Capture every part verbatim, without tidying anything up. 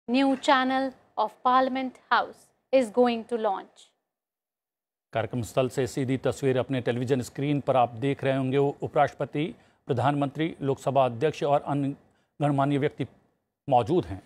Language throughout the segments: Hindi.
new channel of Parliament House is going to launch. कार्यक्रम स्थल से सीधी तस्वीर अपने टेलीविजन स्क्रीन पर आप देख रहे होंगे। उपराष्ट्रपति, प्रधानमंत्री, लोकसभा अध्यक्ष और अन्य गणमान्य व्यक्ति मौजूद हैं।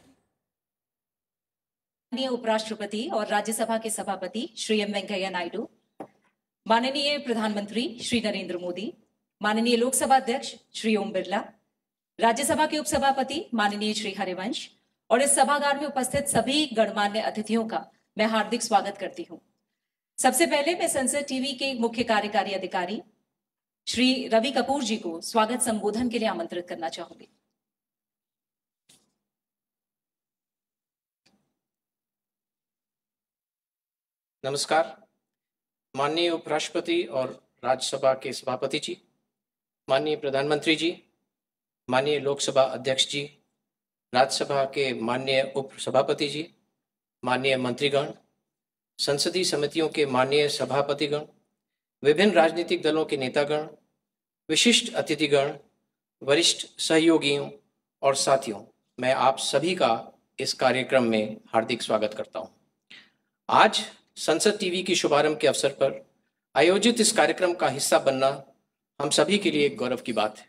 माननीय उपराष्ट्रपति और राज्यसभा के सभापति श्री एम वेंकैया नायडू, माननीय प्रधानमंत्री श्री नरेंद्र मोदी, माननीय लोकसभा अध्यक्ष श्री ओम बिरला, राज्यसभा के उपसभापति माननीय श्री हरिवंश और इस सभागार में उपस्थित सभी गणमान्य अतिथियों का मैं हार्दिक स्वागत करती हूं। सबसे पहले मैं संसद टीवी के मुख्य कार्यकारी अधिकारी श्री रवि कपूर जी को स्वागत संबोधन के लिए आमंत्रित करना चाहूंगी। नमस्कार। माननीय उपराष्ट्रपति और राज्यसभा के सभापति जी, माननीय प्रधानमंत्री जी, माननीय लोकसभा अध्यक्ष जी, राज्यसभा के माननीय उप सभापति जी, माननीय मंत्रीगण, संसदीय समितियों के माननीय सभापतिगण, विभिन्न राजनीतिक दलों के नेतागण, विशिष्ट अतिथिगण, वरिष्ठ सहयोगियों और साथियों, मैं आप सभी का इस कार्यक्रम में हार्दिक स्वागत करता हूं। आज संसद टीवी की शुभारंभ के अवसर पर आयोजित इस कार्यक्रम का हिस्सा बनना हम सभी के लिए एक गौरव की बात है।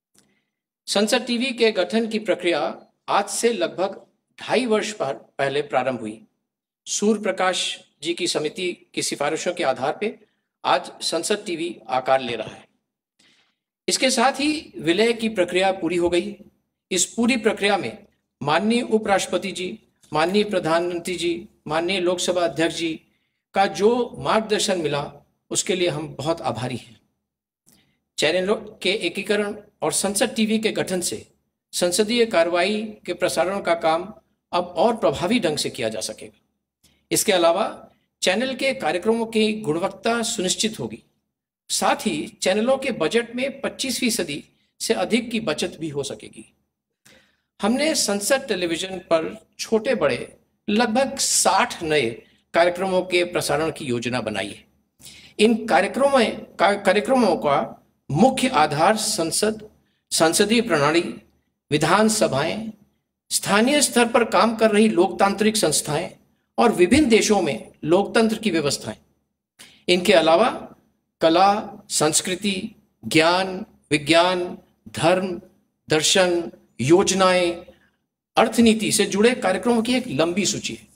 संसद टीवी के गठन की प्रक्रिया आज से लगभग ढाई वर्ष पहले प्रारंभ हुई। सूर्य प्रकाश जी की समिति की सिफारिशों के आधार पर आज संसद टीवी आकार ले रहा है। इसके साथ ही विलय की प्रक्रिया पूरी हो गई। इस पूरी प्रक्रिया में माननीय उपराष्ट्रपति जी, माननीय प्रधानमंत्री जी, माननीय लोकसभा अध्यक्ष जी का जो मार्गदर्शन मिला उसके लिए हम बहुत आभारी हैं। चैनलों के एकीकरण और संसद टीवी के गठन से संसदीय कार्रवाई के प्रसारण का काम अब और प्रभावी ढंग से किया जा सकेगा। इसके अलावा चैनल के कार्यक्रमों की गुणवत्ता सुनिश्चित होगी। साथ ही चैनलों के बजट में पच्चीस फीसदी से अधिक की बचत भी हो सकेगी। हमने संसद टेलीविजन पर छोटे बड़े लगभग साठ नए कार्यक्रमों के प्रसारण की योजना बनाई है। इन कार्यक्रमों कार्यक्रमों का मुख्य आधार संसद, संसदीय प्रणाली, विधानसभाएं, स्थानीय स्तर पर काम कर रही लोकतांत्रिक संस्थाएं और विभिन्न देशों में लोकतंत्र की व्यवस्थाएं। इनके अलावा कला, संस्कृति, ज्ञान, विज्ञान, धर्म, दर्शन, योजनाएं, अर्थनीति से जुड़े कार्यक्रमों की एक लंबी सूची है।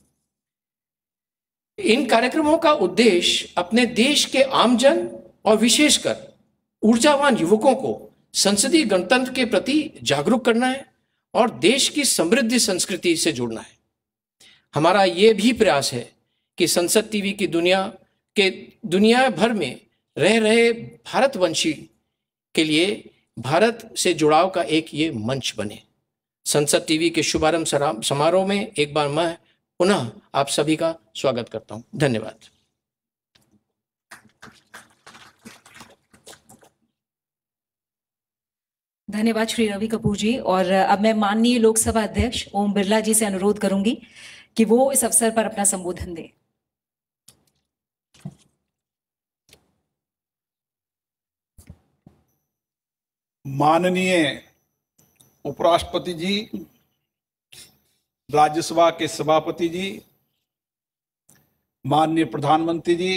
इन कार्यक्रमों का उद्देश्य अपने देश के आमजन और विशेषकर ऊर्जावान युवकों को संसदीय गणतंत्र के प्रति जागरूक करना है और देश की समृद्ध संस्कृति से जोड़ना है। हमारा यह भी प्रयास है कि संसद टीवी की दुनिया के दुनिया भर में रह रहे भारतवंशी के लिए भारत से जुड़ाव का एक ये मंच बने। संसद टीवी के शुभारंभ समारोह में एक बार मैं पुनः आप सभी का स्वागत करता हूं। धन्यवाद। धन्यवाद श्री रवि कपूर जी। और अब मैं माननीय लोकसभा अध्यक्ष ओम बिरला जी से अनुरोध करूंगी कि वो इस अवसर पर अपना संबोधन दें। माननीय उपराष्ट्रपति जी, राज्यसभा के सभापति जी, माननीय प्रधानमंत्री जी,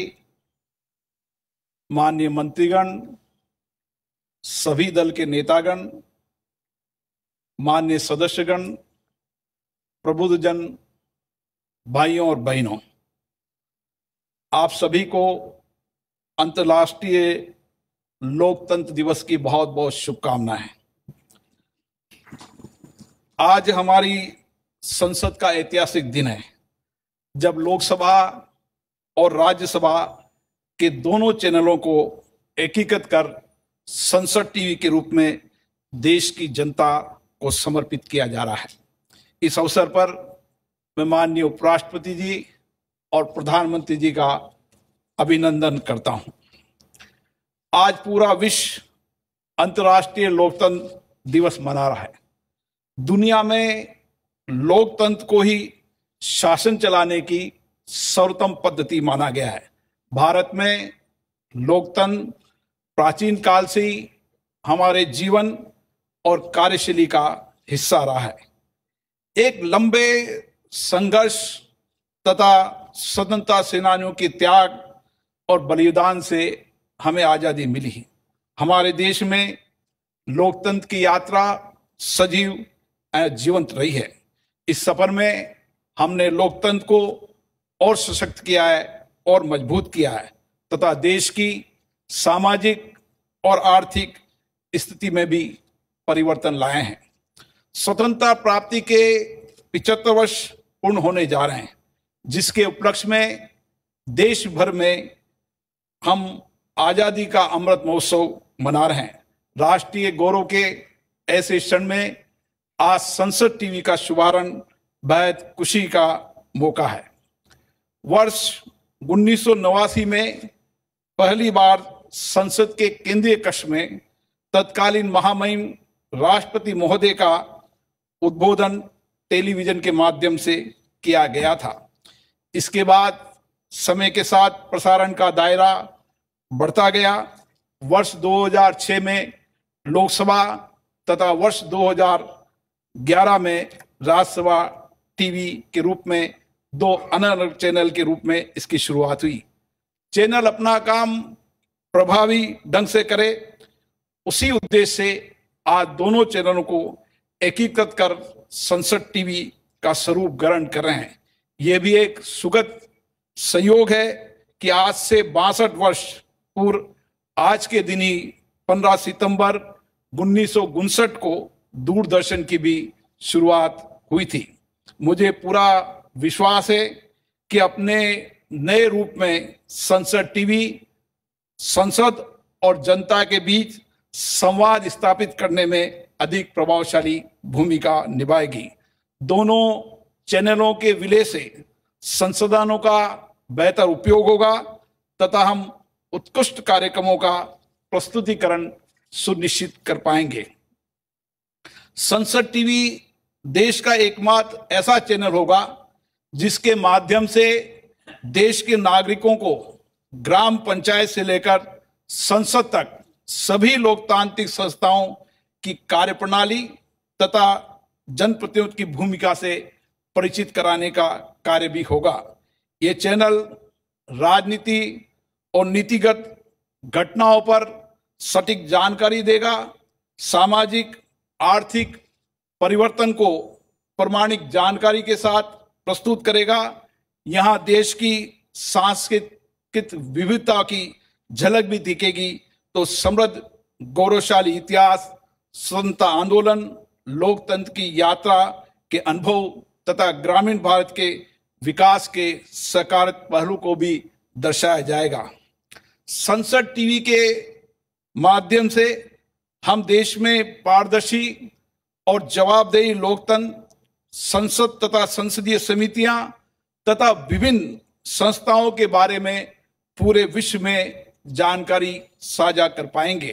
माननीय मंत्रीगण, सभी दल के नेतागण, माननीय सदस्यगण, प्रबुद्धजन, भाइयों और बहनों, आप सभी को अंतर्राष्ट्रीय लोकतंत्र दिवस की बहुत बहुत शुभकामनाएं। आज हमारी संसद का ऐतिहासिक दिन है जब लोकसभा और राज्यसभा के दोनों चैनलों को एकीकृत कर संसद टीवी के रूप में देश की जनता को समर्पित किया जा रहा है। इस अवसर पर मैं माननीय उपराष्ट्रपति जी और प्रधानमंत्री जी का अभिनंदन करता हूं। आज पूरा विश्व अंतर्राष्ट्रीय लोकतंत्र दिवस मना रहा है। दुनिया में लोकतंत्र को ही शासन चलाने की सर्वोत्तम पद्धति माना गया है। भारत में लोकतंत्र प्राचीन काल से ही हमारे जीवन और कार्यशैली का हिस्सा रहा है। एक लंबे संघर्ष तथा स्वतंत्रता सेनानियों के त्याग और बलिदान से हमें आजादी मिली। हमारे देश में लोकतंत्र की यात्रा सजीव और जीवंत रही है। इस सफर में हमने लोकतंत्र को और सशक्त किया है और मजबूत किया है तथा देश की सामाजिक और आर्थिक स्थिति में भी परिवर्तन लाए हैं। स्वतंत्रता प्राप्ति के पिछहत्तर वर्ष पूर्ण होने जा रहे हैं, जिसके उपलक्ष्य में देश भर में हम आजादी का अमृत महोत्सव मना रहे हैं। राष्ट्रीय गौरव के ऐसे क्षण में आज संसद टीवी का शुभारंभ बेहद खुशी का मौका है। वर्ष उन्नीस सौ नवासी में पहली बार संसद के केंद्रीय कक्ष में तत्कालीन महामहिम राष्ट्रपति महोदय का उद्बोधन टेलीविजन के माध्यम से किया गया था। इसके बाद समय के साथ प्रसारण का दायरा बढ़ता गया। वर्ष दो हज़ार छह में लोकसभा तथा वर्ष दो हज़ार ग्यारह में राज्यसभा टीवी के रूप में दो अलग अलग चैनल के रूप में इसकी शुरुआत हुई। चैनल अपना काम प्रभावी ढंग से करे, उसी उद्देश्य से आज दोनों चैनलों को एकीकृत कर संसद टीवी का स्वरूप ग्रहण कर रहे हैं। ये भी एक सुखद संयोग है कि आज से बासठ वर्ष पूर्व आज के दिन ही पंद्रह सितंबर उन्नीस सौ उनसठ को दूरदर्शन की भी शुरुआत हुई थी। मुझे पूरा विश्वास है कि अपने नए रूप में संसद टीवी संसद और जनता के बीच संवाद स्थापित करने में अधिक प्रभावशाली भूमिका निभाएगी। दोनों चैनलों के विलय से संसाधनों का बेहतर उपयोग होगा तथा हम उत्कृष्ट कार्यक्रमों का प्रस्तुतिकरण सुनिश्चित कर पाएंगे। संसद टीवी देश का एकमात्र ऐसा चैनल होगा जिसके माध्यम से देश के नागरिकों को ग्राम पंचायत से लेकर संसद तक सभी लोकतांत्रिक संस्थाओं की कार्यप्रणाली तथा जनप्रतिनिधियों की भूमिका से परिचित कराने का कार्य भी होगा। ये चैनल राजनीति और नीतिगत घटनाओं पर सटीक जानकारी देगा, सामाजिक आर्थिक परिवर्तन को प्रमाणिक जानकारी के साथ प्रस्तुत करेगा। यहाँ देश की सांस्कृतिक विविधता की झलक भी दिखेगी तो समृद्ध गौरवशाली इतिहास, स्वतंत्रता आंदोलन, लोकतंत्र की यात्रा के अनुभव तथा ग्रामीण भारत के विकास के सकारात्मक पहलू को भी दर्शाया जाएगा। संसद टीवी के माध्यम से हम देश में पारदर्शी और जवाबदेही लोकतंत्र, संसद तथा संसदीय समितियां तथा विभिन्न संस्थाओं के बारे में पूरे विश्व में जानकारी साझा कर पाएंगे।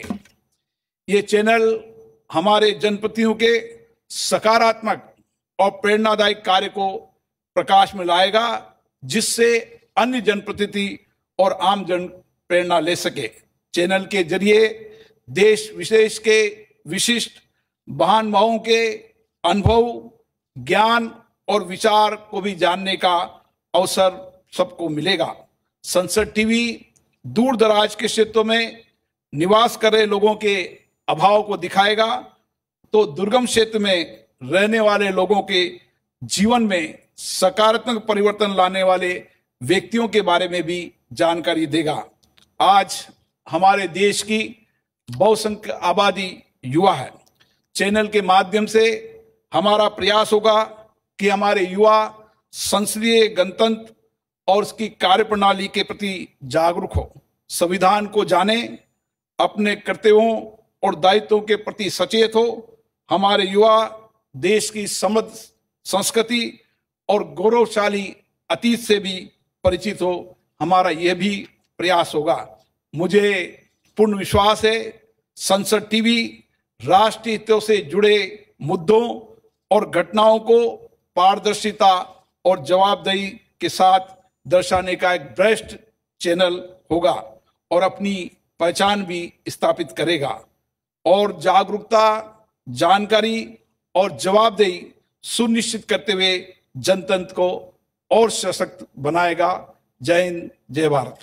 ये चैनल हमारे जनप्रतिनिधियों के सकारात्मक और प्रेरणादायक कार्य को प्रकाश में लाएगा, जिससे अन्य जनप्रतिनिधि और आम जन प्रेरणा ले सके। चैनल के जरिए देश विशेष के विशिष्ट महानुभावों के अनुभव, ज्ञान और विचार को भी जानने का अवसर सबको मिलेगा। संसद टीवी दूर दराज के क्षेत्रों में निवास कर रहे लोगों के अभाव को दिखाएगा तो दुर्गम क्षेत्र में रहने वाले लोगों के जीवन में सकारात्मक परिवर्तन लाने वाले व्यक्तियों के बारे में भी जानकारी देगा। आज हमारे देश की बहुसंख्यक आबादी युवा है। चैनल के माध्यम से हमारा प्रयास होगा कि हमारे युवा संसदीय गणतंत्र और उसकी कार्यप्रणाली के प्रति जागरूक हो, संविधान को जाने, अपने कर्तव्यों और दायित्वों के प्रति सचेत हो। हमारे युवा देश की समृद्ध संस्कृति और गौरवशाली अतीत से भी परिचित हो, हमारा यह भी प्रयास होगा। मुझे पूर्ण विश्वास है संसद टीवी राष्ट्रीय हितों से जुड़े मुद्दों और घटनाओं को पारदर्शिता और जवाबदेही के साथ दर्शाने का एक बेस्ट चैनल होगा और अपनी पहचान भी स्थापित करेगा और जागरूकता, जानकारी और जवाबदेही सुनिश्चित करते हुए जनतंत्र को और सशक्त बनाएगा। जय हिंद, जय भारत।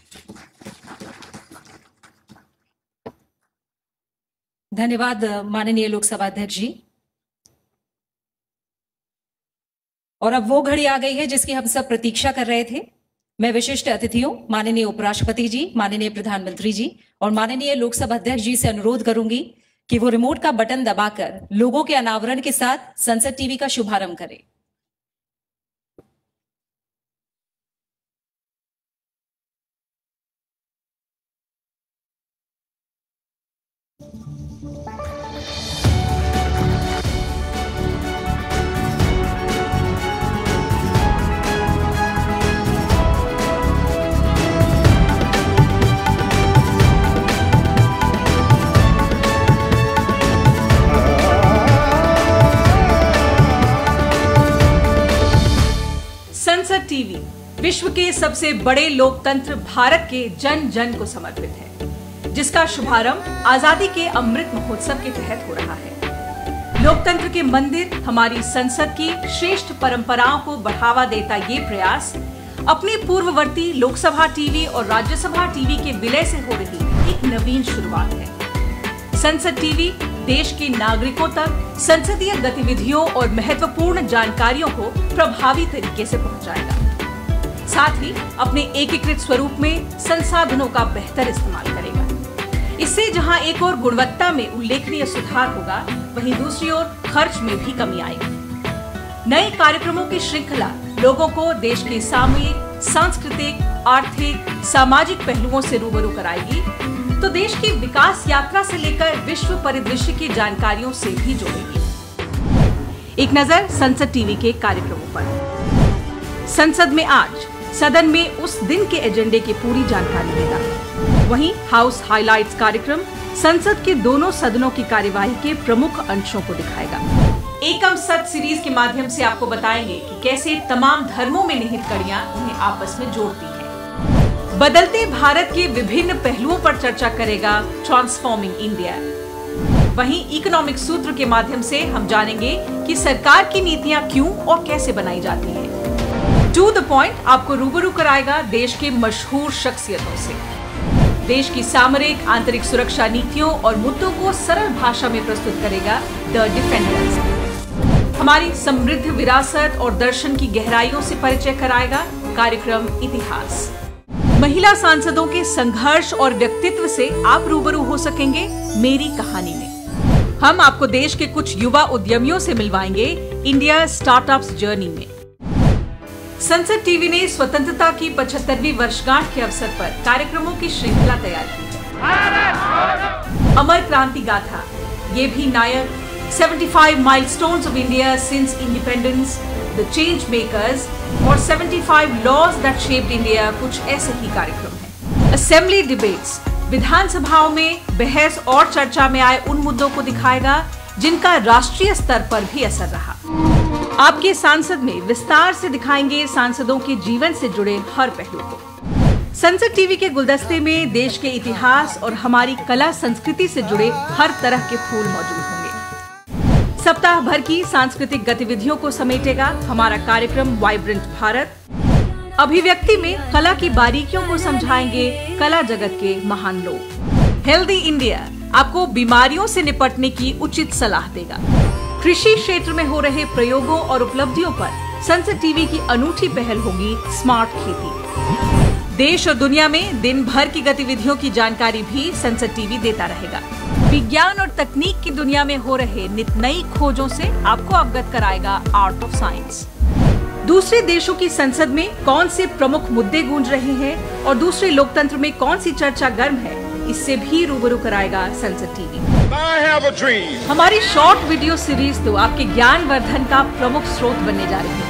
धन्यवाद माननीय लोकसभा अध्यक्ष जी। और अब वो घड़ी आ गई है जिसकी हम सब प्रतीक्षा कर रहे थे। मैं विशिष्ट अतिथियों, माननीय उपराष्ट्रपति जी, माननीय प्रधानमंत्री जी और माननीय लोकसभा अध्यक्ष जी से अनुरोध करूंगी कि वो रिमोट का बटन दबाकर लोगों के अनावरण के साथ संसद टीवी का शुभारंभ करें। संसद टीवी विश्व के सबसे बड़े लोकतंत्र भारत के जन जन को समर्पित है, जिसका शुभारंभ आजादी के अमृत महोत्सव के तहत हो रहा है। लोकतंत्र के मंदिर हमारी संसद की श्रेष्ठ परंपराओं को बढ़ावा देता ये प्रयास अपनी पूर्ववर्ती लोकसभा टीवी और राज्यसभा टीवी के विलय से हो रही एक नवीन शुरुआत है। संसद टीवी देश के नागरिकों तक संसदीय गतिविधियों और महत्वपूर्ण जानकारियों को प्रभावी तरीके से पहुंचाएगा। साथ ही अपने एकीकृत स्वरूप में संसाधनों का बेहतर इस्तेमाल करेगा। इससे जहां एक ओर गुणवत्ता में उल्लेखनीय सुधार होगा, वहीं दूसरी ओर खर्च में भी कमी आएगी। नए कार्यक्रमों की श्रृंखला लोगों को देश के सामूहिक, सांस्कृतिक, आर्थिक, सामाजिक पहलुओं से रूबरू कराएगी, तो देश की विकास यात्रा से लेकर विश्व परिदृश्य की जानकारियों से भी जोड़ेगी। एक नजर संसद टीवी के कार्यक्रमों पर। संसद में आज सदन में उस दिन के एजेंडे की पूरी जानकारी देगा। वहीं हाउस हाइलाइट्स कार्यक्रम संसद के दोनों सदनों की कार्यवाही के प्रमुख अंशों को दिखाएगा। एकम सद सीरीज के माध्यम से आपको बताएंगे कि कैसे तमाम धर्मों में निहित कड़ियां उन्हें आपस में जोड़ती हैं। बदलते भारत के विभिन्न पहलुओं पर चर्चा करेगा ट्रांसफॉर्मिंग इंडिया। वहीं इकोनॉमिक सूत्र के माध्यम से हम जानेंगे कि सरकार की नीतियां क्यों और कैसे बनाई जाती हैं। टू द पॉइंट आपको रूबरू कराएगा देश के मशहूर शख्सियतों से। देश की सामरिक आंतरिक सुरक्षा नीतियों और मुद्दों को सरल भाषा में प्रस्तुत करेगा द डिफेंडर्स। हमारी समृद्ध विरासत और दर्शन की गहराइयों से परिचय कराएगा कार्यक्रम इतिहास। महिला सांसदों के संघर्ष और व्यक्तित्व से आप रूबरू हो सकेंगे मेरी कहानी में। हम आपको देश के कुछ युवा उद्यमियों से मिलवाएंगे इंडिया स्टार्टअप्स जर्नी में। संसद टीवी ने स्वतंत्रता की पचहत्तरवीं वर्षगांठ के अवसर पर कार्यक्रमों की श्रृंखला तैयार की है। अमर क्रांति गाथा, ये भी नायक, पचहत्तर milestones of India since independence, the change makers और पचहत्तर लॉज दैट शेप्ड इंडिया, कुछ ऐसे ही कार्यक्रम हैं। असेंबली डिबेट्स, विधानसभाओं में बहस और चर्चा में आए उन मुद्दों को दिखाएगा जिनका राष्ट्रीय स्तर पर भी असर रहा। आपके सांसद में विस्तार से दिखाएंगे सांसदों के जीवन से जुड़े हर पहलू को। संसद टीवी के गुलदस्ते में देश के इतिहास और हमारी कला संस्कृति से जुड़े हर तरह के फूल मौजूद होंगे। सप्ताह भर की सांस्कृतिक गतिविधियों को समेटेगा हमारा कार्यक्रम वाइब्रेंट भारत। अभिव्यक्ति में कला की बारीकियों को समझाएंगे कला जगत के महान लोग। हेल्दी इंडिया आपको बीमारियों से निपटने की उचित सलाह देगा। कृषि क्षेत्र में हो रहे प्रयोगों और उपलब्धियों पर संसद टीवी की अनूठी पहल होगी स्मार्ट खेती। देश और दुनिया में दिन भर की गतिविधियों की जानकारी भी संसद टीवी देता रहेगा। विज्ञान और तकनीक की दुनिया में हो रहे नित नई खोजों से आपको अवगत कराएगा आर्ट ऑफ साइंस। दूसरे देशों की संसद में कौन से प्रमुख मुद्दे गूंज रहे हैं और दूसरे लोकतंत्र में कौन सी चर्चा गर्म है, इससे भी रूबरू कराएगा Sansad TV. I have a dream. हमारी शॉर्ट वीडियो सीरीज तो आपके ज्ञानवर्धन का प्रमुख स्रोत बनने जा रही है।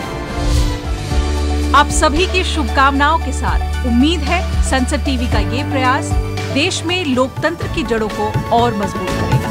आप सभी की शुभकामनाओं के साथ उम्मीद है संसद टीवी का ये प्रयास देश में लोकतंत्र की जड़ों को और मजबूत करेगा।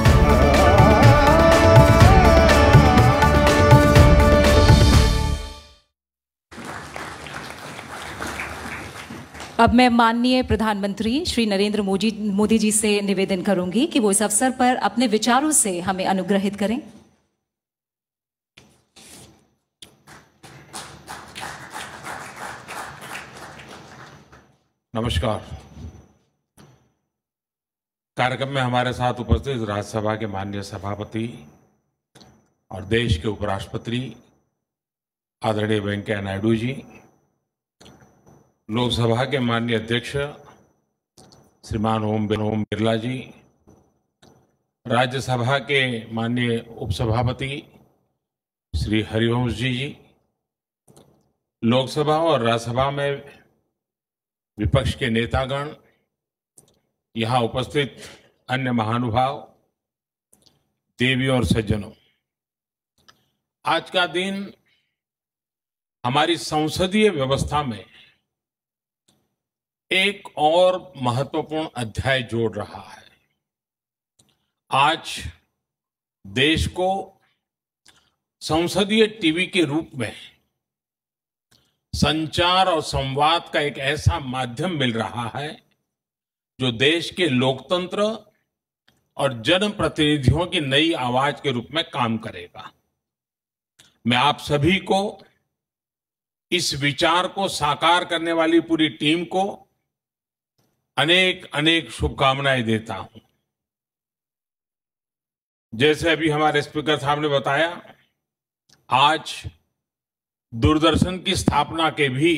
अब मैं माननीय प्रधानमंत्री श्री नरेंद्र मोदी मोदी जी से निवेदन करूंगी कि वो इस अवसर पर अपने विचारों से हमें अनुग्रहित करें। नमस्कार। कार्यक्रम में हमारे साथ उपस्थित राज्यसभा के माननीय सभापति और देश के उपराष्ट्रपति आदरणीय वेंकैया नायडू जी, लोकसभा के माननीय अध्यक्ष श्रीमान ओम ओम बिरला जी, राज्यसभा के माननीय उपसभापति श्री हरिवंश जी जी, लोकसभा और राज्यसभा में विपक्ष के नेतागण, यहाँ उपस्थित अन्य महानुभाव, देवियों और सज्जनों, आज का दिन हमारी संसदीय व्यवस्था में एक और महत्वपूर्ण अध्याय जोड़ रहा है। आज देश को संसदीय टीवी के रूप में संचार और संवाद का एक ऐसा माध्यम मिल रहा है जो देश के लोकतंत्र और जनप्रतिनिधियों की नई आवाज के रूप में काम करेगा। मैं आप सभी को, इस विचार को साकार करने वाली पूरी टीम को अनेक अनेक शुभकामनाएं देता हूं। जैसे अभी हमारे स्पीकर साहब ने बताया, आज दूरदर्शन की स्थापना के भी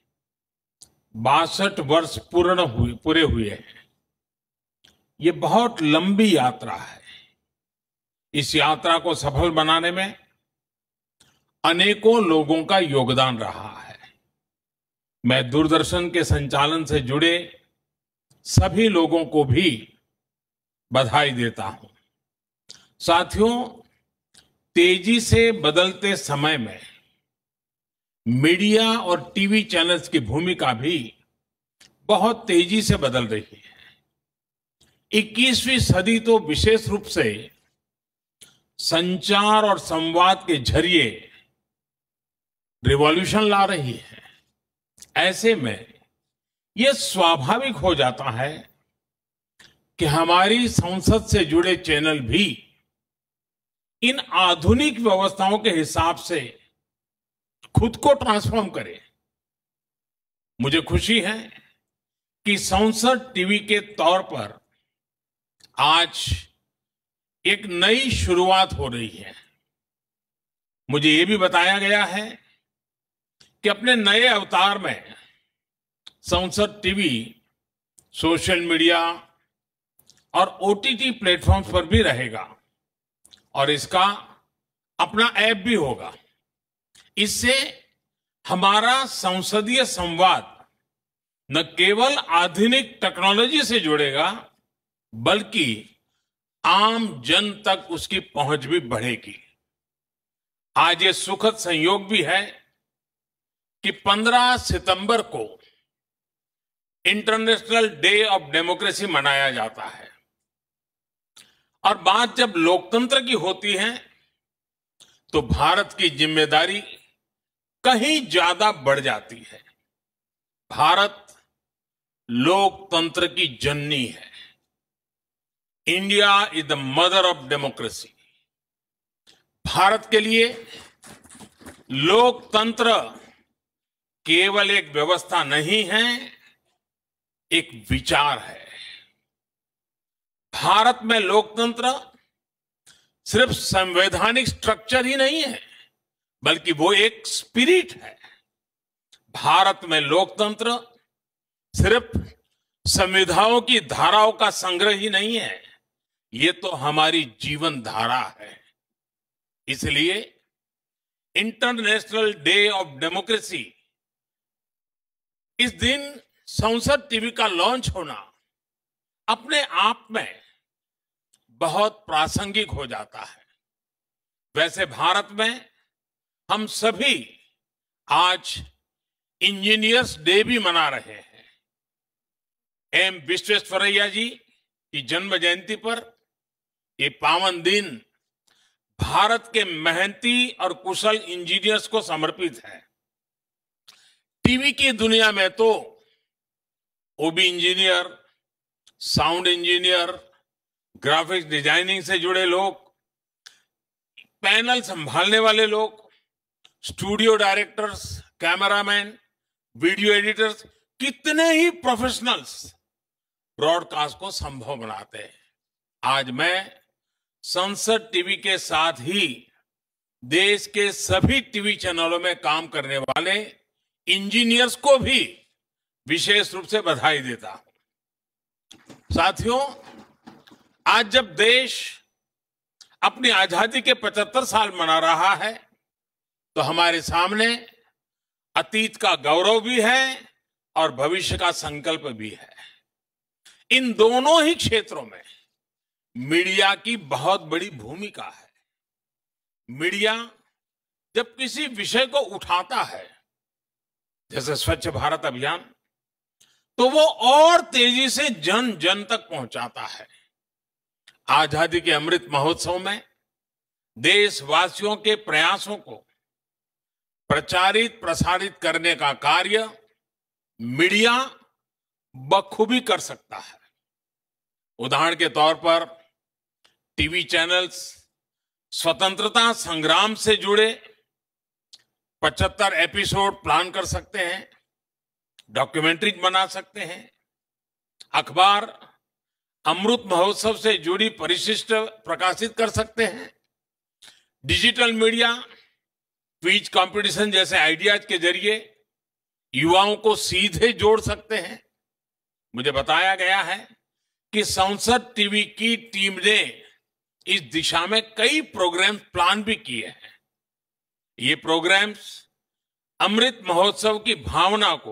बासठ वर्ष पूर्ण हुए पूरे हुए हैं। ये बहुत लंबी यात्रा है। इस यात्रा को सफल बनाने में अनेकों लोगों का योगदान रहा है। मैं दूरदर्शन के संचालन से जुड़े सभी लोगों को भी बधाई देता हूं। साथियों, तेजी से बदलते समय में मीडिया और टीवी चैनल्स की भूमिका भी बहुत तेजी से बदल रही है। इक्कीसवीं सदी तो विशेष रूप से संचार और संवाद के जरिए रिवॉल्यूशन ला रही है। ऐसे में यह स्वाभाविक हो जाता है कि हमारी संसद से जुड़े चैनल भी इन आधुनिक व्यवस्थाओं के हिसाब से खुद को ट्रांसफॉर्म करें। मुझे खुशी है कि संसद टीवी के तौर पर आज एक नई शुरुआत हो रही है। मुझे ये भी बताया गया है कि अपने नए अवतार में संसद टीवी सोशल मीडिया और ओटीटी प्लेटफॉर्म्स पर भी रहेगा और इसका अपना ऐप भी होगा। इससे हमारा संसदीय संवाद न केवल आधुनिक टेक्नोलॉजी से जुड़ेगा, बल्कि आम जन तक उसकी पहुंच भी बढ़ेगी। आज ये सुखद संयोग भी है कि पंद्रह सितंबर को इंटरनेशनल डे ऑफ डेमोक्रेसी मनाया जाता है। और बात जब लोकतंत्र की होती है तो भारत की जिम्मेदारी कहीं ज्यादा बढ़ जाती है। भारत लोकतंत्र की जननी है। India is the mother of democracy. Bharat के लिए लोकतंत्र केवल एक व्यवस्था नहीं है, एक विचार है। भारत में लोकतंत्र सिर्फ संवैधानिक स्ट्रक्चर ही नहीं है, बल्कि वो एक स्पिरिट है। भारत में लोकतंत्र सिर्फ संविधानों की धाराओं का संग्रह ही नहीं है, ये तो हमारी जीवन धारा है। इसलिए इंटरनेशनल डे ऑफ डेमोक्रेसी, इस दिन संसद टीवी का लॉन्च होना अपने आप में बहुत प्रासंगिक हो जाता है। वैसे भारत में हम सभी आज इंजीनियर्स डे भी मना रहे हैं। एम विश्वेश्वरैया जी की जन्म जयंती पर ये पावन दिन भारत के मेहनती और कुशल इंजीनियर्स को समर्पित है। टीवी की दुनिया में तो OB engineer, sound engineer, graphics designing से जुड़े लोग, पैनल संभालने वाले लोग, studio directors, cameraman, video editors, कितने ही प्रोफेशनल्स ब्रॉडकास्ट को संभव बनाते हैं। आज मैं संसद टीवी के साथ ही देश के सभी टीवी चैनलों में काम करने वाले इंजीनियर्स को भी विशेष रूप से बधाई देता हूं। साथियों, आज जब देश अपनी आजादी के पचहत्तर साल मना रहा है, तो हमारे सामने अतीत का गौरव भी है और भविष्य का संकल्प भी है। इन दोनों ही क्षेत्रों में मीडिया की बहुत बड़ी भूमिका है। मीडिया जब किसी विषय को उठाता है, जैसे स्वच्छ भारत अभियान, तो वो और तेजी से जन जन तक पहुंचाता है। आजादी के अमृत महोत्सव में देशवासियों के प्रयासों को प्रचारित प्रसारित करने का कार्य मीडिया बखूबी कर सकता है। उदाहरण के तौर पर टीवी चैनल्स स्वतंत्रता संग्राम से जुड़े पचहत्तर एपिसोड प्लान कर सकते हैं, डॉक्यूमेंट्रीज बना सकते हैं। अखबार अमृत महोत्सव से जुड़ी परिशिष्ट प्रकाशित कर सकते हैं। डिजिटल मीडिया क्विज कंपटीशन जैसे आइडियाज के जरिए युवाओं को सीधे जोड़ सकते हैं। मुझे बताया गया है कि संसद टीवी की टीम ने इस दिशा में कई प्रोग्राम प्लान भी किए हैं। ये प्रोग्राम्स अमृत महोत्सव की भावना को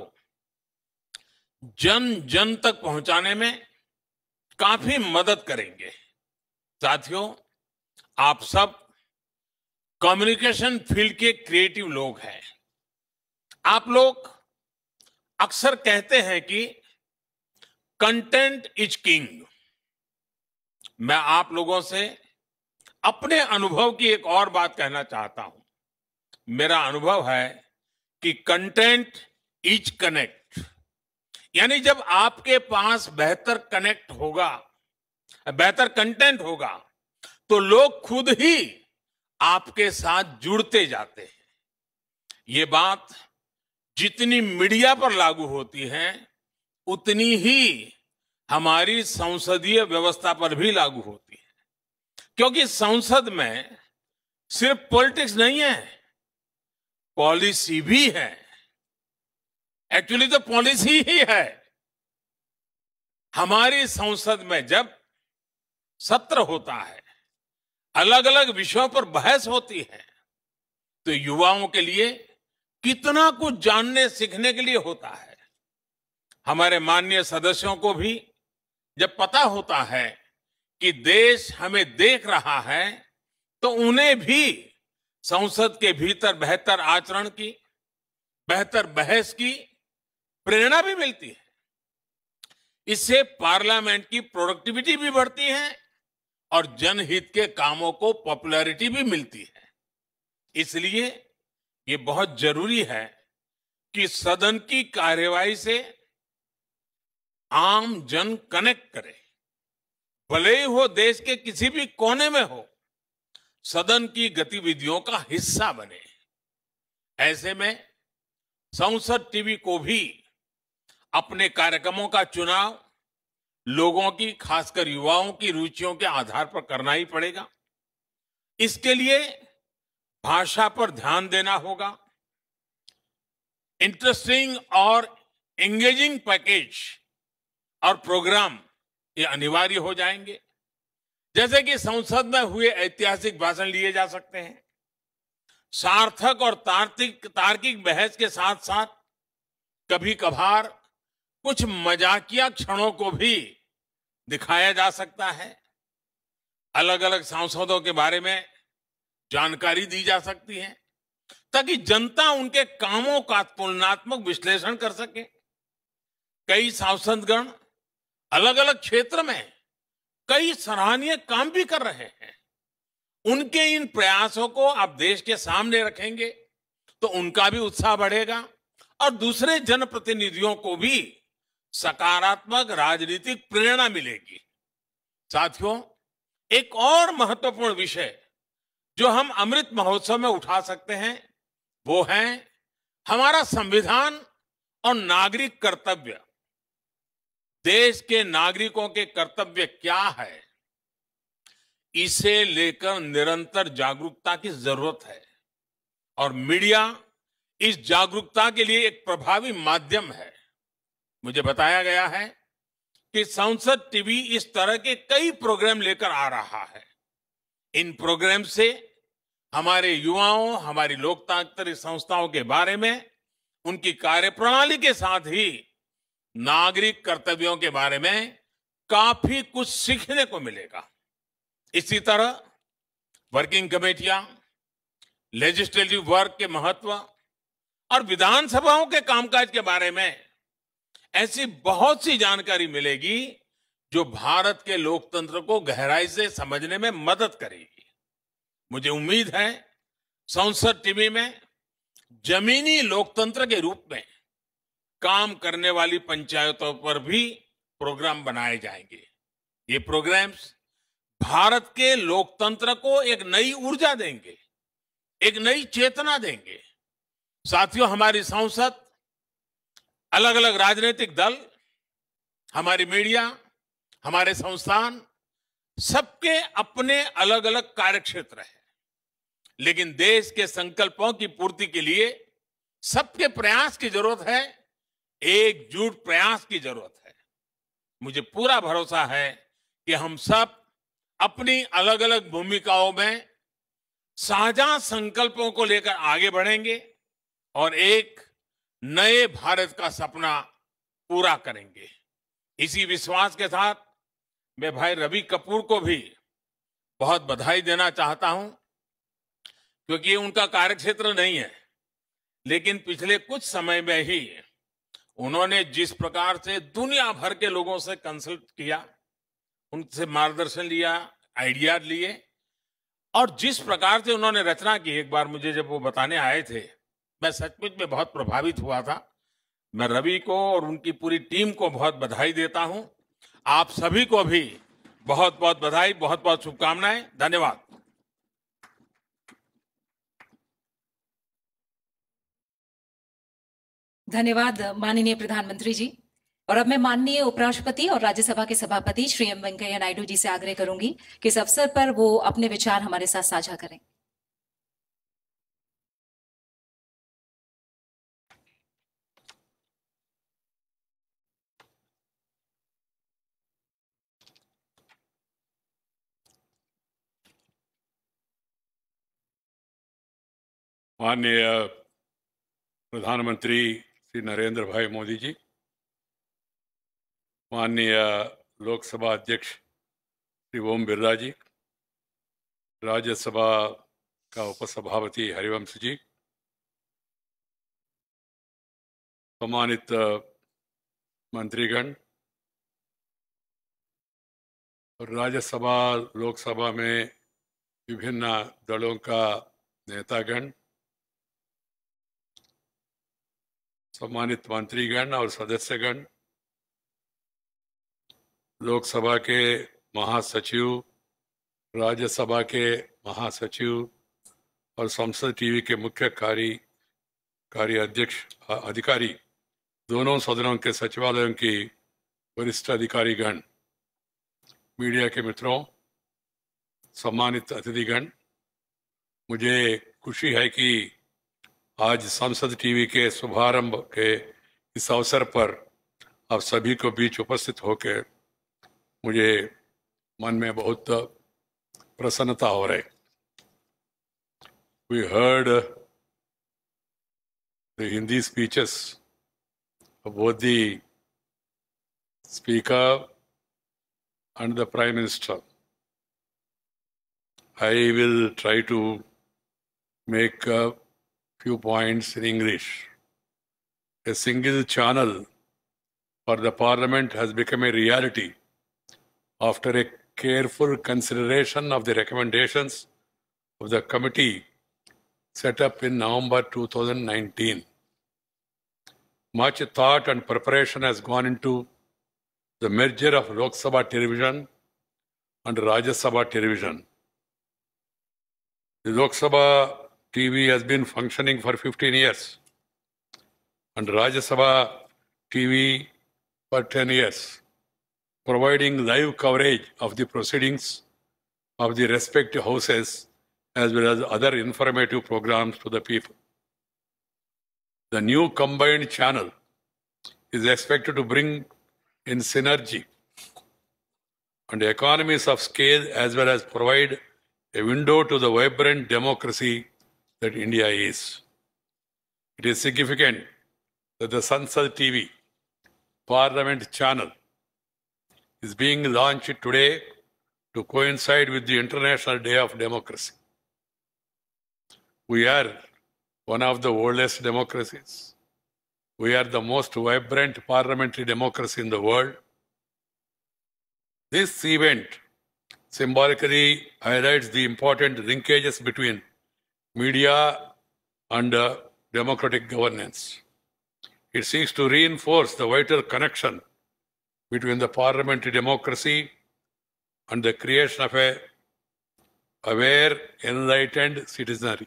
जन जन तक पहुंचाने में काफी मदद करेंगे। साथियों, आप सब कम्युनिकेशन फील्ड के क्रिएटिव लोग हैं। आप लोग अक्सर कहते हैं कि कंटेंट इज किंग। मैं आप लोगों से अपने अनुभव की एक और बात कहना चाहता हूं। मेरा अनुभव है कि कंटेंट इज कनेक्ट, यानी जब आपके पास बेहतर कनेक्ट होगा, बेहतर कंटेंट होगा, तो लोग खुद ही आपके साथ जुड़ते जाते हैं। ये बात जितनी मीडिया पर लागू होती है, उतनी ही हमारी संसदीय व्यवस्था पर भी लागू होती है। क्योंकि संसद में सिर्फ पॉलिटिक्स नहीं है, पॉलिसी भी है। एक्चुअली तो पॉलिसी ही है। हमारी संसद में जब सत्र होता है, अलग अलग विषयों पर बहस होती है, तो युवाओं के लिए कितना कुछ जानने सीखने के लिए होता है। हमारे माननीय सदस्यों को भी जब पता होता है कि देश हमें देख रहा है, तो उन्हें भी संसद के भीतर बेहतर आचरण की, बेहतर बहस की प्रेरणा भी मिलती है। इससे पार्लियामेंट की प्रोडक्टिविटी भी बढ़ती है और जनहित के कामों को पॉपुलैरिटी भी मिलती है। इसलिए ये बहुत जरूरी है कि सदन की कार्यवाही से आम जन कनेक्ट करे। भले ही वो देश के किसी भी कोने में हो, सदन की गतिविधियों का हिस्सा बने। ऐसे में संसद टीवी को भी अपने कार्यक्रमों का चुनाव लोगों की, खासकर युवाओं की रुचियों के आधार पर करना ही पड़ेगा। इसके लिए भाषा पर ध्यान देना होगा। इंटरेस्टिंग और एंगेजिंग पैकेज और प्रोग्राम ये अनिवार्य हो जाएंगे। जैसे कि संसद में हुए ऐतिहासिक भाषण लिए जा सकते हैं। सार्थक और तार्किक तार्किक बहस के साथ साथ कभी कभार कुछ मजाकिया क्षणों को भी दिखाया जा सकता है। अलग अलग सांसदों के बारे में जानकारी दी जा सकती है, ताकि जनता उनके कामों का तुलनात्मक विश्लेषण कर सके। कई सांसदगण अलग अलग क्षेत्र में कई सराहनीय काम भी कर रहे हैं। उनके इन प्रयासों को आप देश के सामने रखेंगे तो उनका भी उत्साह बढ़ेगा और दूसरे जनप्रतिनिधियों को भी सकारात्मक राजनीतिक प्रेरणा मिलेगी। साथियों, एक और महत्वपूर्ण विषय जो हम अमृत महोत्सव में उठा सकते हैं, वो है हमारा संविधान और नागरिक कर्तव्य, देश के नागरिकों के कर्तव्य क्या है, इसे लेकर निरंतर जागरूकता की जरूरत है और मीडिया इस जागरूकता के लिए एक प्रभावी माध्यम है। मुझे बताया गया है कि संसद टीवी इस तरह के कई प्रोग्राम लेकर आ रहा है। इन प्रोग्राम से हमारे युवाओं, हमारी लोकतांत्रिक संस्थाओं के बारे में, उनकी कार्यप्रणाली के साथ ही नागरिक कर्तव्यों के बारे में काफी कुछ सीखने को मिलेगा। इसी तरह वर्किंग कमेटियां, लेजिस्लेटिव वर्क के महत्व और विधानसभाओं के कामकाज के बारे में ऐसी बहुत सी जानकारी मिलेगी जो भारत के लोकतंत्र को गहराई से समझने में मदद करेगी। मुझे उम्मीद है संसद टीवी में जमीनी लोकतंत्र के रूप में काम करने वाली पंचायतों पर भी प्रोग्राम बनाए जाएंगे। ये प्रोग्राम्स भारत के लोकतंत्र को एक नई ऊर्जा देंगे, एक नई चेतना देंगे। साथियों, हमारी संसद, अलग अलग राजनीतिक दल, हमारी मीडिया, हमारे संस्थान, सबके अपने अलग अलग कार्यक्षेत्र हैं, लेकिन देश के संकल्पों की पूर्ति के लिए सबके प्रयास की जरूरत है, एकजुट प्रयास की जरूरत है। मुझे पूरा भरोसा है कि हम सब अपनी अलग अलग भूमिकाओं में साझा संकल्पों को लेकर आगे बढ़ेंगे और एक नए भारत का सपना पूरा करेंगे। इसी विश्वास के साथ मैं भाई रवि कपूर को भी बहुत बधाई देना चाहता हूं, क्योंकि ये उनका कार्यक्षेत्र नहीं है, लेकिन पिछले कुछ समय में ही उन्होंने जिस प्रकार से दुनिया भर के लोगों से कंसल्ट किया, उनसे मार्गदर्शन लिया, आइडियाज लिए और जिस प्रकार से उन्होंने रचना की, एक बार मुझे जब वो बताने आए थे, मैं सचमुच में बहुत प्रभावित हुआ था। मैं रवि को और उनकी पूरी टीम को बहुत बधाई देता हूं। आप सभी को भी बहुत बहुत बधाई, बहुत बहुत शुभकामनाएं। धन्यवाद। धन्यवाद माननीय प्रधानमंत्री जी। और अब मैं माननीय उपराष्ट्रपति और राज्यसभा के सभापति श्री एम वेंकैया नायडू जी से आग्रह करूंगी कि इस अवसर पर वो अपने विचार हमारे साथ साझा करें। माननीय प्रधानमंत्री श्री नरेंद्र भाई मोदी जी, माननीय लोकसभा अध्यक्ष श्री ओम बिरला जी, राज्यसभा का उपसभापति हरिवंश जी, सम्मानित मंत्रीगण और राज्यसभा लोकसभा में विभिन्न दलों का नेतागण, सम्मानित मंत्रीगण और सदस्यगण, लोकसभा के महासचिव, राज्यसभा के महासचिव और संसद टीवी के मुख्य कार्य कार्य अध्यक्ष अधिकारी, दोनों सदनों के सचिवालयों की वरिष्ठ अधिकारीगण, मीडिया के मित्रों, सम्मानित अतिथिगण, मुझे खुशी है कि आज संसद टीवी के शुभारंभ के इस अवसर पर आप सभी को बीच उपस्थित होकर मुझे मन में बहुत प्रसन्नता हो रही। We heard the Hindi speeches of both the Speaker and the Prime Minister. I will try to make a few points in English. A single channel for the Parliament has become a reality after a careful consideration of the recommendations of the committee set up in November two thousand nineteen. Much thought and preparation has gone into the merger of Lok Sabha television and Rajya Sabha television. The Lok Sabha T V has been functioning for fifteen years. and Rajya Sabha T V for ten years, providing live coverage of the proceedings of the respective houses as well as other informative programs to the people. The new combined channel is expected to bring in synergy and economies of scale as well as provide a window to the vibrant democracy that India is. It is significant that the Sansad T V Parliament channel is being launched today to coincide with the International Day of Democracy. We are one of the oldest democracies. We are the most vibrant parliamentary democracy in the world. This event symbolically highlights the important linkages between media and uh, democratic governance. It seeks to reinforce the vital connection between the parliamentary democracy and the creation of a aware, enlightened citizenry.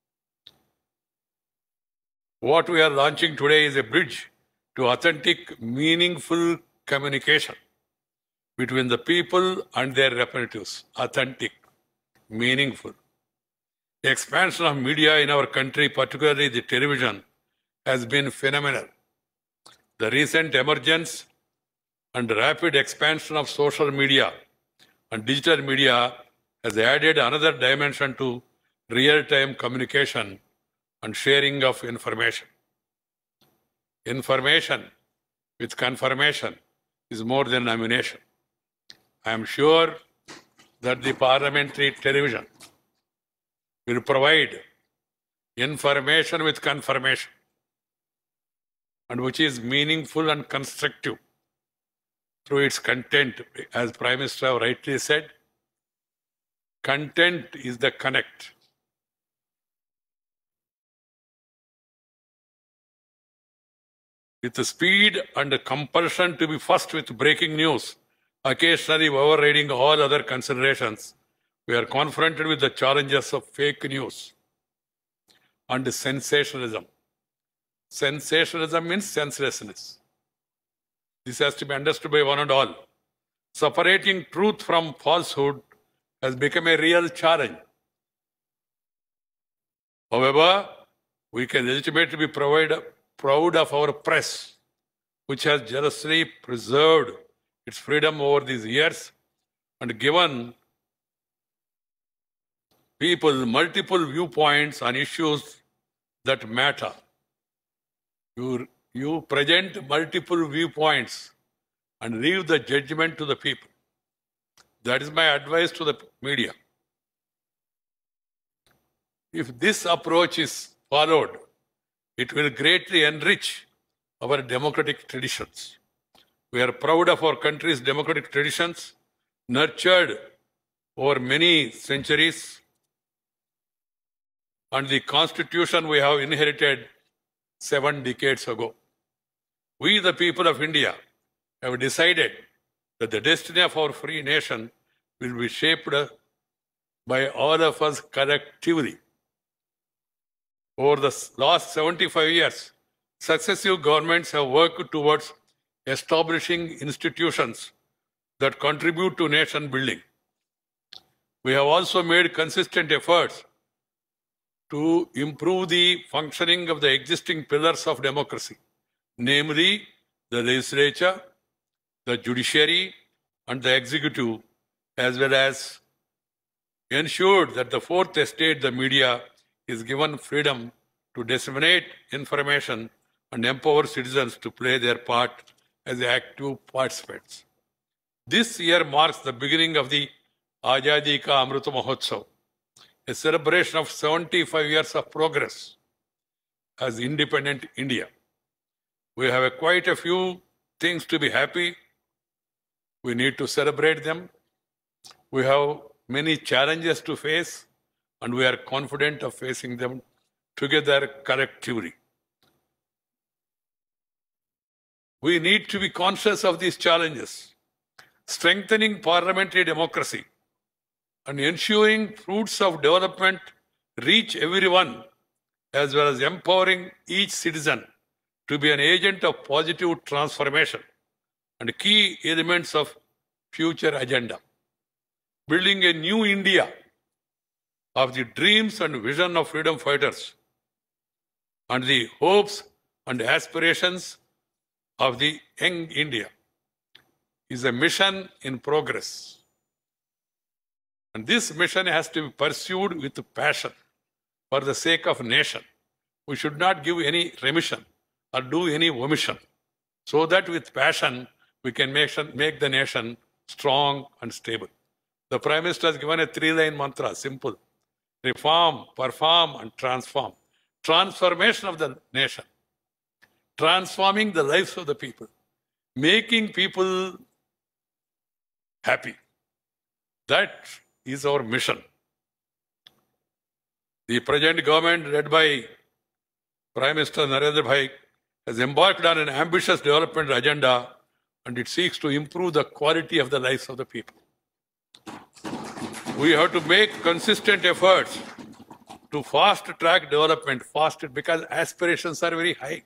What we are launching today is a bridge to authentic, meaningful communication between the people and their representatives. Authentic, meaningful. The expansion of media in our country, particularly the television, has been phenomenal. The recent emergence and rapid expansion of social media and digital media has added another dimension to real-time communication and sharing of information. Information with confirmation is more than ammunition. I am sure that the parliamentary television will provide information with confirmation, and which is meaningful and constructive through its content. As Prime Minister rightly said, content is the connect. With the speed and the compulsion to be first with breaking news, occasionally overriding all other considerations, we are confronted with the challenges of fake news and sensationalism. Sensationalism means senselessness. This has to be understood by one and all. Separating truth from falsehood has become a real challenge. However, we can legitimately be proud proud of our press, which has jealously preserved its freedom over these years and given people multiple viewpoints on issues that matter. You, you present multiple viewpoints and leave the judgment to the people. That is my advice to the media. If this approach is followed, it will greatly enrich our democratic traditions. We are proud of our country's democratic traditions, nurtured over many centuries, and the constitution we have inherited seven decades ago. We, the people of India, have decided that the destiny of our free nation will be shaped by all of us collectively. Over the last seventy-five years, successive governments have worked towards establishing institutions that contribute to nation building. We have also made consistent efforts to improve the functioning of the existing pillars of democracy, namely the legislature, the judiciary, and the executive, as well as ensured that the fourth estate, the media, is given freedom to disseminate information and empower citizens to play their part as active participants. This year marks the beginning of the Azadi Ka Amrit Mahotsav, a celebration of seventy-five years of progress as independent India. We have a quite a few things to be happy. We need to celebrate them. We have many challenges to face, and we are confident of facing them together collectively. We need to be conscious of these challenges. Strengthening parliamentary democracy and ensuring fruits of development reach everyone, as well as empowering each citizen to be an agent of positive transformation and key elements of future agenda. Building a new India of the dreams and vision of freedom fighters and the hopes and aspirations of the young India is a mission in progress. And this mission has to be pursued with passion for the sake of nation. We should not give any remission or do any omission, so that with passion we can make, make the nation strong and stable. The Prime Minister has given a three-line mantra, simple: reform, perform, and transform. Transformation of the nation, transforming the lives of the people, making people happy. That is our mission. The present government, led by Prime Minister Narendra Bhai, has embarked on an ambitious development agenda, and it seeks to improve the quality of the lives of the people. We have to make consistent efforts to fast-track development, fast because aspirations are very high.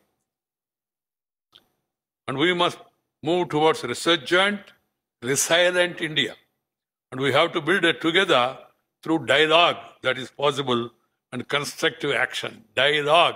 And we must move towards resurgent, resilient India. And we have to build it together through dialogue that is possible and constructive action. Dialogue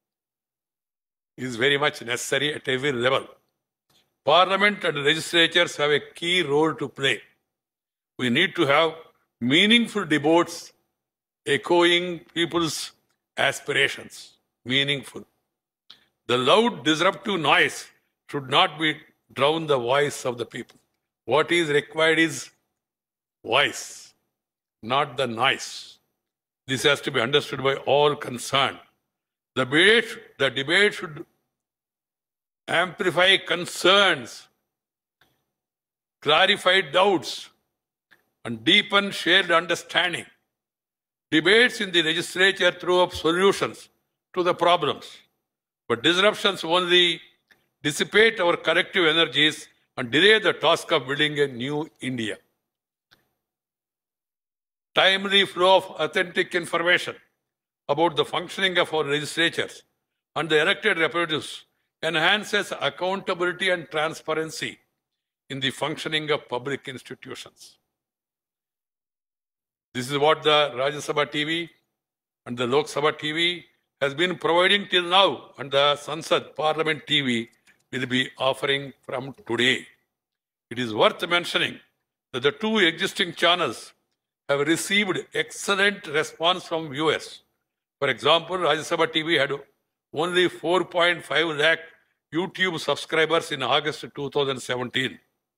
is very much necessary at every level. Parliament and legislatures have a key role to play. We need to have meaningful debates echoing people's aspirations. Meaningful. The loud, disruptive noise should not be drown the voice of the people. What is required is voice, not the noise. This has to be understood by all concerned. The debate, the debate should amplify concerns, clarify doubts, and deepen shared understanding. Debates in the legislature throw up solutions to the problems, but disruptions only dissipate our collective energies and delay the task of building a new India. Timely flow of authentic information about the functioning of our legislatures and the elected representatives enhances accountability and transparency in the functioning of public institutions. This is what the Rajya Sabha T V and the Lok Sabha T V has been providing till now, and the Sansad Parliament T V will be offering from today. It is worth mentioning that the two existing channels have received excellent response from viewers. For example, Rajya Sabha T V had only four point five lakh YouTube subscribers in August two thousand seventeen.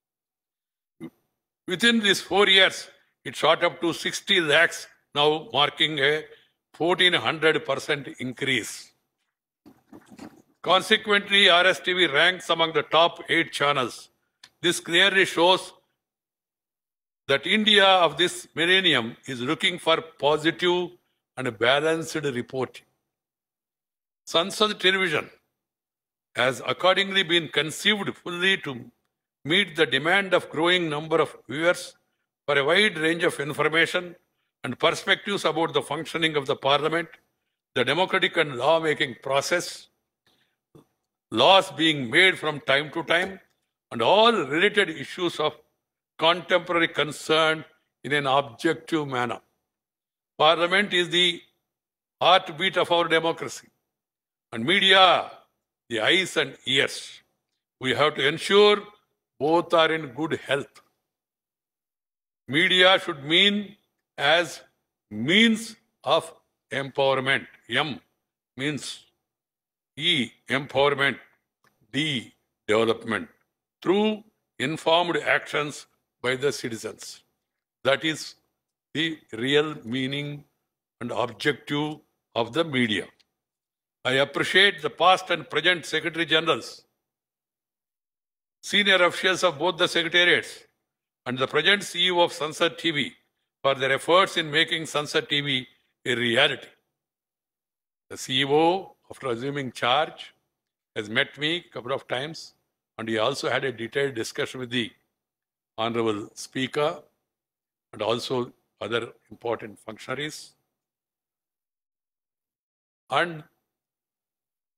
Within these four years, it shot up to sixty lakhs, now marking a fourteen hundred percent increase. Consequently, R S T V ranks among the top eight channels. This clearly shows that India of this millennium is looking for positive and balanced reporting. Sansad Television has accordingly been conceived fully to meet the demand of growing number of viewers for a wide range of information and perspectives about the functioning of the Parliament, the democratic and law-making process, laws being made from time to time, and all related issues of contemporary concern in an objective manner. Parliament is the heartbeat of our democracy, and media, the eyes and ears. We have to ensure both are in good health. Media should mean as means of empowerment. M means E, empowerment. D, development. Through informed actions by the citizens. That is the real meaning and objective of the media. I appreciate the past and present Secretary Generals, senior officials of both the secretariats, and the present C E O of Sansad T V for their efforts in making Sansad T V a reality. The C E O, after assuming charge, has met me a couple of times, and he also had a detailed discussion with the Honorable Speaker and also other important functionaries. And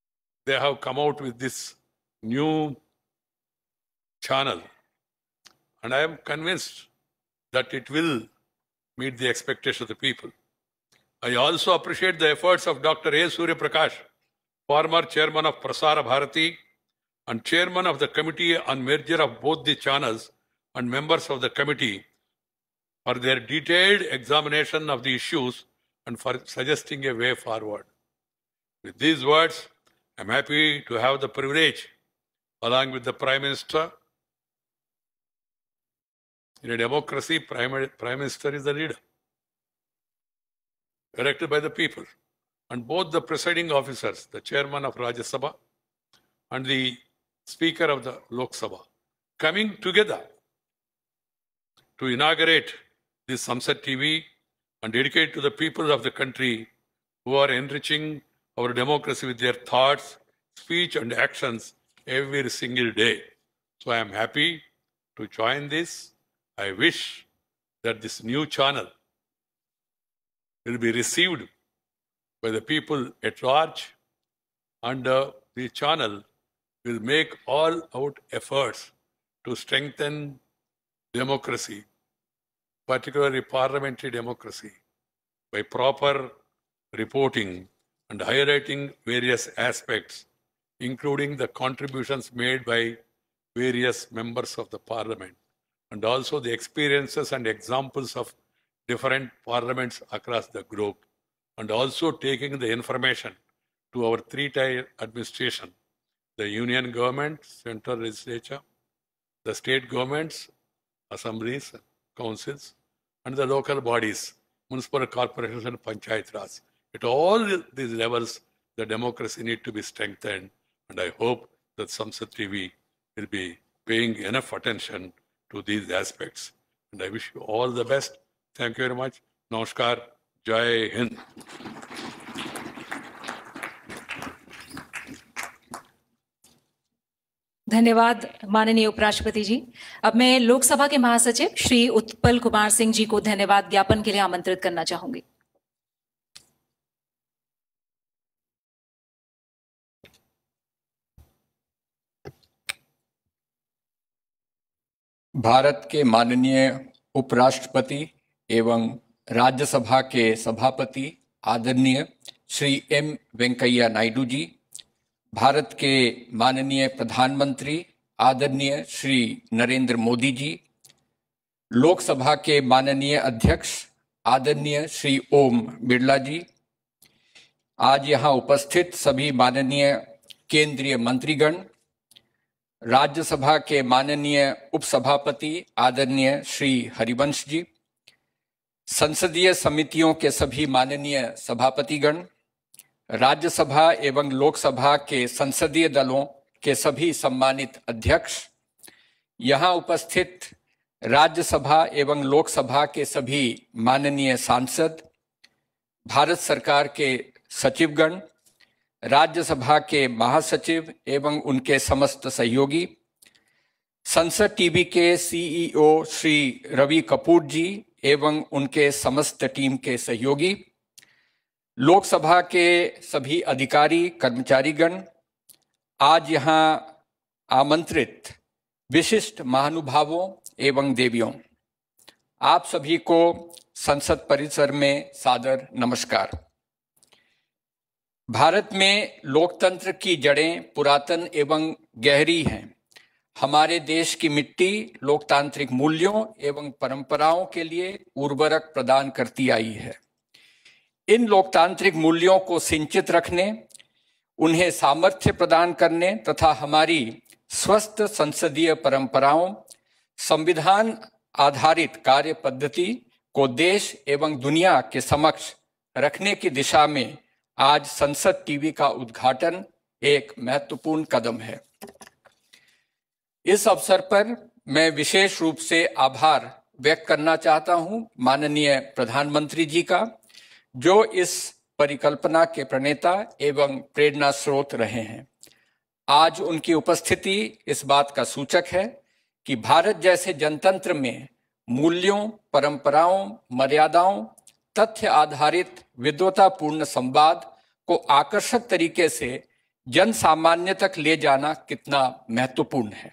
they have come out with this new channel, and I am convinced that it will meet the expectations of the people. I also appreciate the efforts of Doctor A. Surya Prakash, former chairman of Prasara Bharati and chairman of the committee on merger of both the channels, and members of the committee for their detailed examination of the issues and for suggesting a way forward. With these words, I am happy to have the privilege, along with the Prime Minister. In a democracy, Prime, Prime Minister is the leader, elected by the people. And both the presiding officers, the chairman of Rajya Sabha and the speaker of the Lok Sabha, coming together to inaugurate this Samsad T V and dedicate to the people of the country who are enriching our democracy with their thoughts, speech and actions every single day. So I am happy to join this. I wish that this new channel will be received by the people at large, and uh, the channel will make all out efforts to strengthen democracy, particularly parliamentary democracy, by proper reporting and highlighting various aspects, including the contributions made by various members of the parliament, and also the experiences and examples of different parliaments across the globe, and also taking the information to our three-tier administration, the union government, central legislature, the state governments, assemblies, councils, and the local bodies, municipal corporations and panchayat raj. At all these levels, the democracy need to be strengthened, and I hope that Samsad T V will be paying enough attention to these aspects. And I wish you all the best. Thank you very much. Namaskar. Jai Hind. धन्यवाद माननीय उपराष्ट्रपति जी। अब मैं लोकसभा के महासचिव श्री उत्पल कुमार सिंह जी को धन्यवाद ज्ञापन के लिए आमंत्रित करना चाहूंगी। भारत के माननीय उपराष्ट्रपति एवं राज्यसभा के सभापति आदरणीय श्री एम वेंकैया नायडू जी, भारत के माननीय प्रधानमंत्री आदरणीय श्री नरेंद्र मोदी जी, लोकसभा के माननीय अध्यक्ष आदरणीय श्री ओम बिरला जी, आज यहाँ उपस्थित सभी माननीय केंद्रीय मंत्रीगण, राज्यसभा के माननीय उपसभापति आदरणीय श्री हरिवंश जी, संसदीय समितियों के सभी माननीय सभापतिगण, राज्यसभा एवं लोकसभा के संसदीय दलों के सभी सम्मानित अध्यक्ष, यहाँ उपस्थित राज्यसभा एवं लोकसभा के सभी माननीय सांसद, भारत सरकार के सचिवगण, राज्यसभा के महासचिव एवं उनके समस्त सहयोगी, संसद टीवी के सीईओ श्री रवि कपूर जी एवं उनके समस्त टीम के सहयोगी, लोकसभा के सभी अधिकारी कर्मचारीगण, आज यहाँ आमंत्रित विशिष्ट महानुभावों एवं देवियों, आप सभी को संसद परिसर में सादर नमस्कार। भारत में लोकतंत्र की जड़ें पुरातन एवं गहरी हैं। हमारे देश की मिट्टी लोकतांत्रिक मूल्यों एवं परंपराओं के लिए उर्वरक प्रदान करती आई है। इन लोकतांत्रिक मूल्यों को सिंचित रखने, उन्हें सामर्थ्य प्रदान करने तथा हमारी स्वस्थ संसदीय परंपराओं, संविधान आधारित कार्य पद्धति को देश एवं दुनिया के समक्ष रखने की दिशा में आज संसद टीवी का उद्घाटन एक महत्वपूर्ण कदम है। इस अवसर पर मैं विशेष रूप से आभार व्यक्त करना चाहता हूं माननीय प्रधानमंत्री जी का, जो इस परिकल्पना के प्रणेता एवं प्रेरणा स्रोत रहे हैं। आज उनकी उपस्थिति इस बात का सूचक है कि भारत जैसे जनतंत्र में मूल्यों, परंपराओं, मर्यादाओं, तथ्य आधारित विद्वतापूर्ण संवाद को आकर्षक तरीके से जन सामान्य तक ले जाना कितना महत्वपूर्ण है।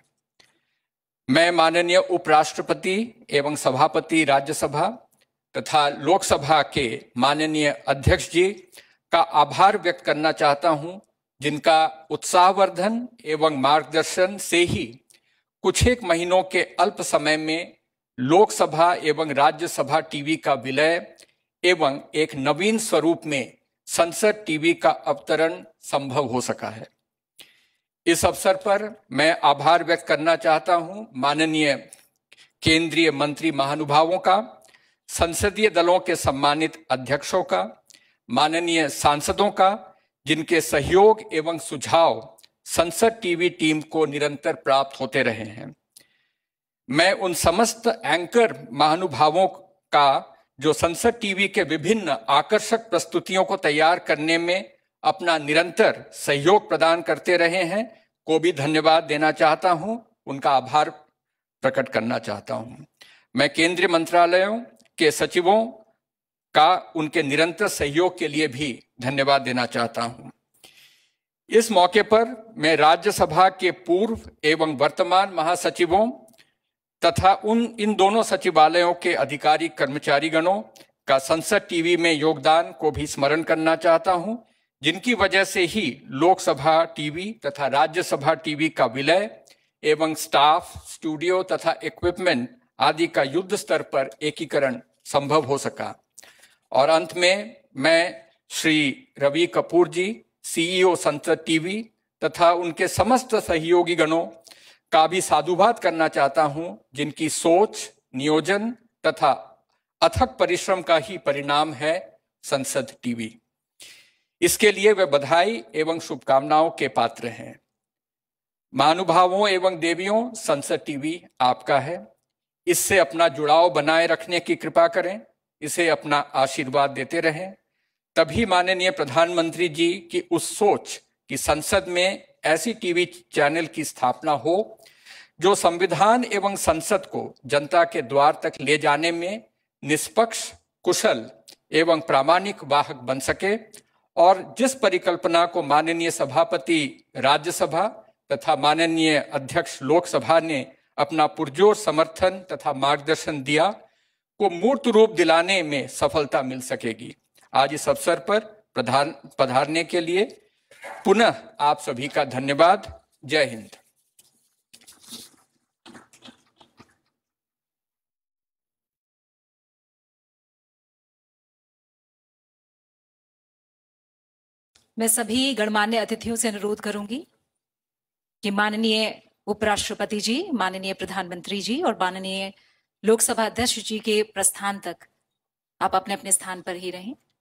मैं माननीय उपराष्ट्रपति एवं सभापति राज्यसभा तथा लोकसभा के माननीय अध्यक्ष जी का आभार व्यक्त करना चाहता हूं, जिनका उत्साहवर्धन एवं मार्गदर्शन से ही कुछ एक महीनों के अल्प समय में लोकसभा एवं राज्यसभा टीवी का विलय एवं एक नवीन स्वरूप में संसद टीवी का अवतरण संभव हो सका है। इस अवसर पर मैं आभार व्यक्त करना चाहता हूं माननीय केंद्रीय मंत्री महानुभावों का, संसदीय दलों के सम्मानित अध्यक्षों का, माननीय सांसदों का, जिनके सहयोग एवं सुझाव संसद टीवी टीम को निरंतर प्राप्त होते रहे हैं। मैं उन समस्त एंकर महानुभावों का जो संसद टीवी के विभिन्न आकर्षक प्रस्तुतियों को तैयार करने में अपना निरंतर सहयोग प्रदान करते रहे हैं को भी धन्यवाद देना चाहता हूं, उनका आभार प्रकट करना चाहता हूं। मैं केंद्रीय मंत्रालयों के सचिवों का उनके निरंतर सहयोग के लिए भी धन्यवाद देना चाहता हूं। इस मौके पर मैं राज्यसभा के पूर्व एवं वर्तमान महासचिवों तथा उन इन दोनों सचिवालयों के अधिकारी कर्मचारी गणों का संसद टीवी में योगदान को भी स्मरण करना चाहता हूं, जिनकी वजह से ही लोकसभा टीवी तथा राज्यसभा टीवी का विलय एवं स्टाफ, स्टूडियो तथा इक्विपमेंट आदि का युद्ध स्तर पर एकीकरण संभव हो सका। और अंत में मैं श्री रवि कपूर जी, सीईओ संसद टीवी तथा उनके समस्त सहयोगी गणों का भी साधुवाद करना चाहता हूं, जिनकी सोच, नियोजन तथा अथक परिश्रम का ही परिणाम है संसद टीवी। इसके लिए वे बधाई एवं शुभकामनाओं के पात्र हैं। महानुभावों एवं देवियों, संसद टीवी आपका है। इससे अपना जुड़ाव बनाए रखने की कृपा करें, इसे अपना आशीर्वाद देते रहें। तभी माननीय प्रधानमंत्री जी की उस सोच कि संसद में ऐसी टीवी चैनल की स्थापना हो जो संविधान एवं संसद को जनता के द्वार तक ले जाने में निष्पक्ष, कुशल एवं प्रामाणिक वाहक बन सके, और जिस परिकल्पना को माननीय सभापति राज्यसभा तथा माननीय अध्यक्ष लोकसभा ने अपना पुरजोर समर्थन तथा मार्गदर्शन दिया, को मूर्त रूप दिलाने में सफलता मिल सकेगी। आज इस अवसर पर प्रधान पधारने के लिए पुनः आप सभी का धन्यवाद। जय हिंद। मैं सभी गणमान्य अतिथियों से अनुरोध करूंगी कि माननीय उपराष्ट्रपति जी, माननीय प्रधानमंत्री जी और माननीय लोकसभा अध्यक्ष जी के प्रस्थान तक आप अपने अपने स्थान पर ही रहें।